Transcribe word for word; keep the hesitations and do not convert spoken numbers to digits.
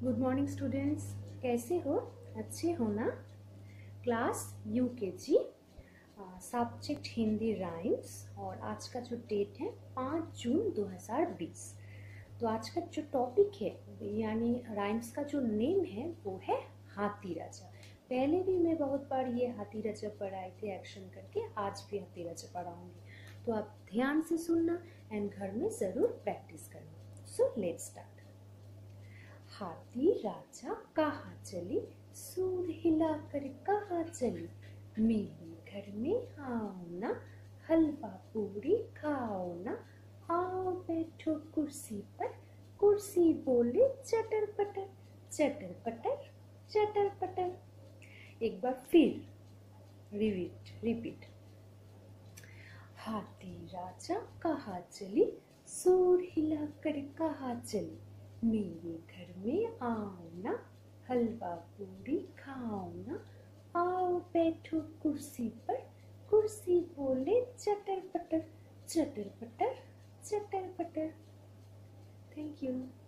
Good morning students, कैसे हो? अच्छे हो ना? Class UKG, subject Hindi rhymes. और आज का जो डेट है पाँच जून दो हज़ार बीस। तो आज का जो टॉपिक है यानी राइम्स का जो नेम है वो है हाथी राजा। पहले भी मैं बहुत बार ये हाथी राजा पढ़ाए थे एक्शन करके, आज भी हाथी राजा पढ़ाऊंगी। तो आप ध्यान से सुनना एंड घर में ज़रूर प्रैक्टिस करना। So let's start. हाथी राजा कहाँ चली, सूंड हिलाकर कहाँ चली, मेरे घर में आओ ना, हलवा पूरी खाओ ना, आओ बैठो कुर्सी पर, कुर्सी बोले चटर पटर, चटर पटर चटर पटर। एक बार फिर रिपीट रिपीट। हाथी राजा कहाँ चली, सूंड हिलाकर कहाँ चली, मेरे घर में आओ ना, हलवा पूरी खाओ ना, आओ बैठो कुर्सी पर, कुर्सी बोले चटर पटर, चटर पटर चटर पटर। Thank you.